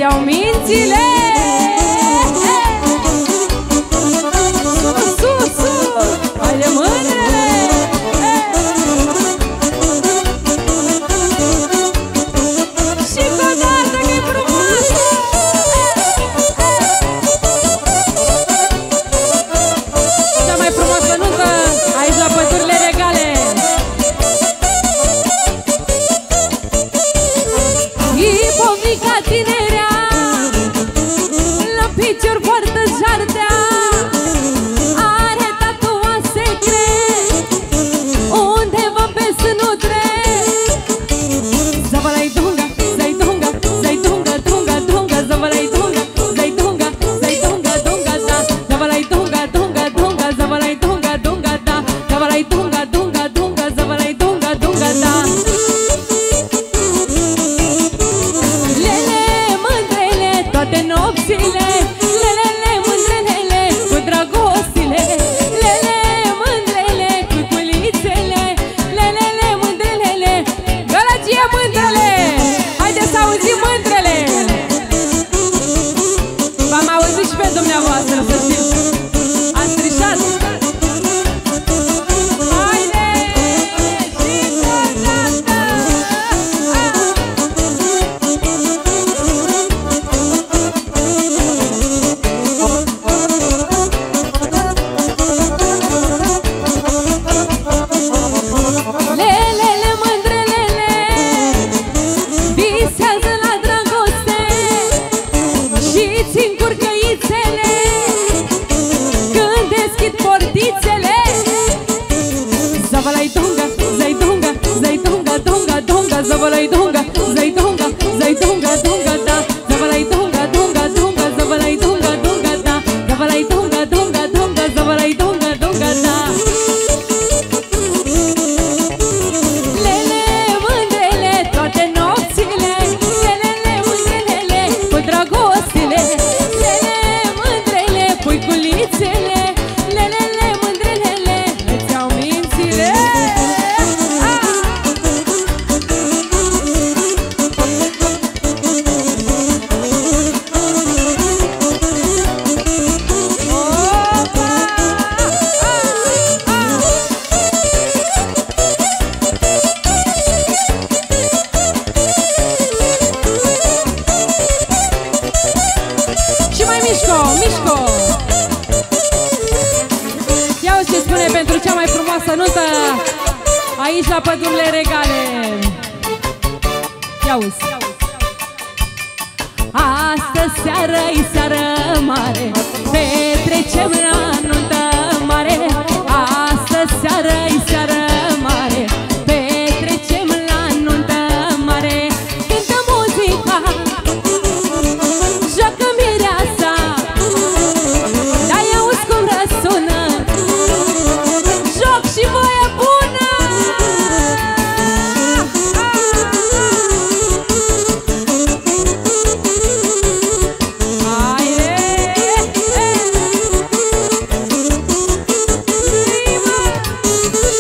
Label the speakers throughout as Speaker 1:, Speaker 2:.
Speaker 1: iau mințile. Sus, sus, sus, haide mândrele. Și cu o dată că-i frumoasă. Cea mai frumoasă nuntă aici la Pădurile Regale. Ipovica tinerea, la picior poartă jartea, are tatuat secret, undeva pe sânutre. Zavalai dunga, zai dunga, zai dunga, dunga, dunga, zavalai dunga, zai dunga, zai dunga, dunga, da, zavalai dunga, dunga, dunga, zavalai dunga, dunga, da, zavalai dunga, dunga, dunga, zavalai dunga, dunga, da. Toate nopțile, lelele mândrelele, cu dragostile, lele mândrele, cu culițele, lelele mândrelele, Gălăgie mândrele, haideți să auzim mândrele. V-am auzit și pe dumneavoastră, să știți. Ați trișat. Haide, și totodată. Lelele mândrelele visează la dragoste și țin curcăițele când deschid portițele. Zavalai dunga, zai dunga, zai dunga, dunga, dunga, zavalai dunga, zai dunga, zai dunga, dunga, da, zavalai dunga, dunga, dunga, zavalai dunga, dunga, da, zavalai dunga, dunga, dunga, zavalai dunga, dunga, da. Lele mândrele, toate nopțile, lelele mândrelele, cu dragostile, lele mândrele, puiculițele, lelele mândrelele, îți iau mințile. Și mai mișco, mișco. Ia uite ce spune pentru cea mai frumoasă nuntă aici la Pădurile Regale. Ia uite. Astăzi seară-i seară mare, petrecem la nuntă mare. Astăzi seară-i seară mare, petrecem la nuntă mare. Cântă muzica, joacă mireasa, dai auzi cum răsună, joc și voie bună. Haide!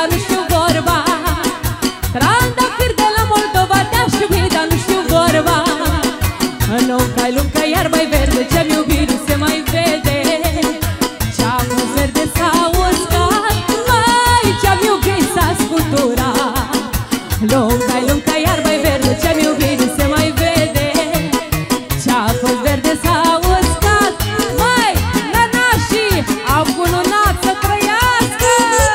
Speaker 1: dar nu știu vorba. Trandafir de la Moldova te-aș iubi, dar nu știu vorba. Lunca-i lunca, iarba-i verde, ce-am iubit nu se mai vede. Ce-a fost verde s-a uscat, mai ce-am iubit s-a scuturat. Lunca-i lunca, iarba-i verde, ce-am iubit nu se mai vede. Ce-a fost verde s-a uscat, mai nanașii au cununat să trăiască.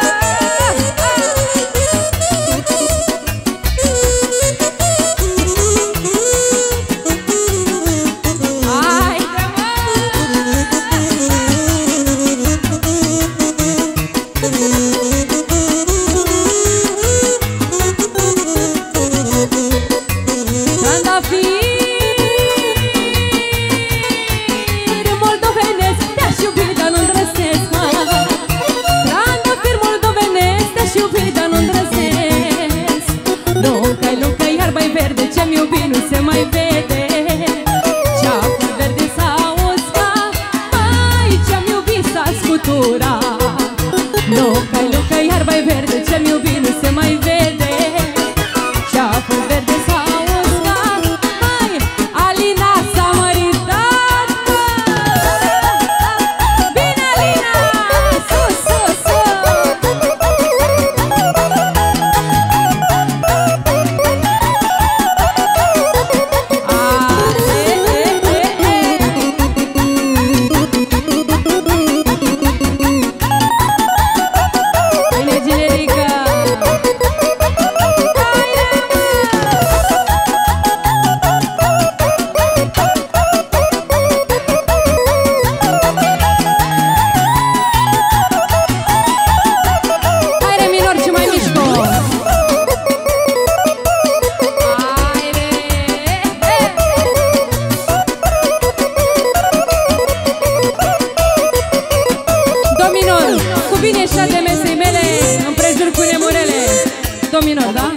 Speaker 1: Dominor, da?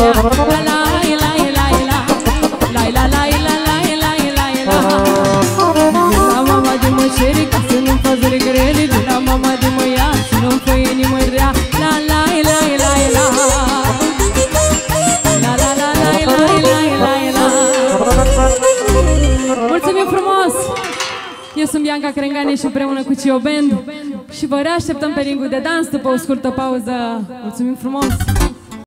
Speaker 1: Mulțumim frumos! Eu sunt Bianca Crengane și împreună cu Cio Band și vă reașteptăm pe ringul de dans după o scurtă pauză. Mulțumim frumos!